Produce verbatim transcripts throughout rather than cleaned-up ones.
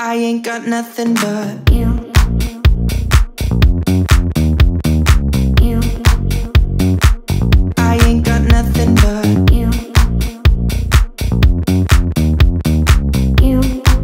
I ain't got nothing but you. You. I ain't got nothing but you. You.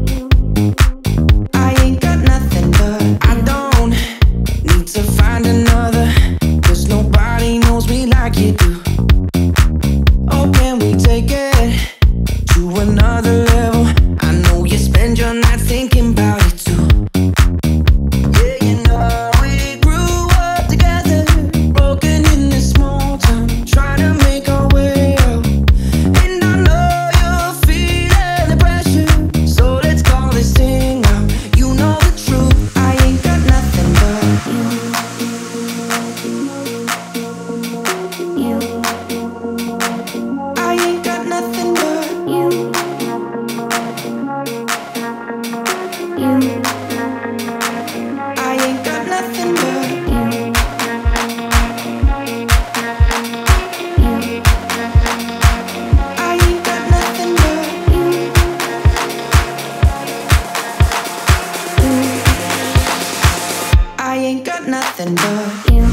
I ain't got nothing but I don't need to find another, 'cause nobody knows me like you do. Oh, can we take it to another level? I know you spend your night thinking about it too. Yeah, you know we grew up together, broken in this small town, trying to make our way out. And I know you're feeling the pressure, so let's call this thing out. You know the truth, I ain't got nothing but you. You. I ain't got nothing but you. You. I ain't got nothing but you. You. I ain't got nothing but you. You. I ain't got nothing but you.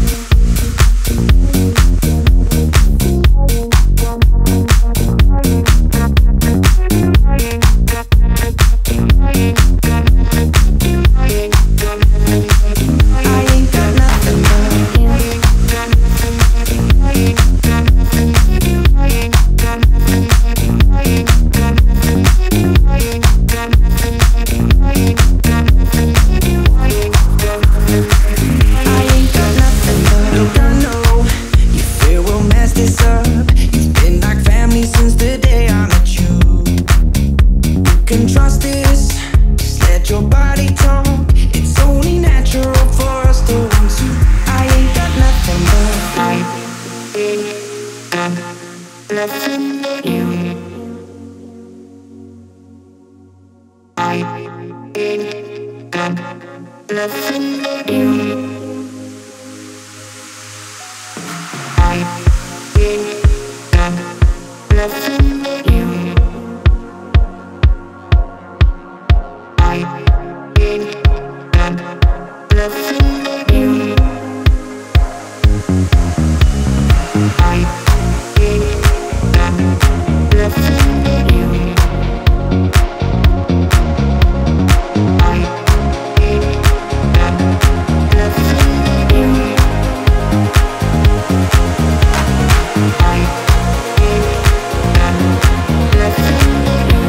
Trust this, just let your body talk. It's only natural for us to want to. I ain't got nothing but I ain't got nothing but you. I ain't got nothing but you. I ain't got nothing but you. I ain't got nothing but you. I ain't got nothing but you. I ain't got nothing but you. I ain't got nothing but you.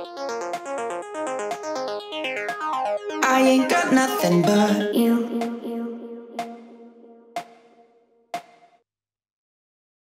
I ain't got nothing but you.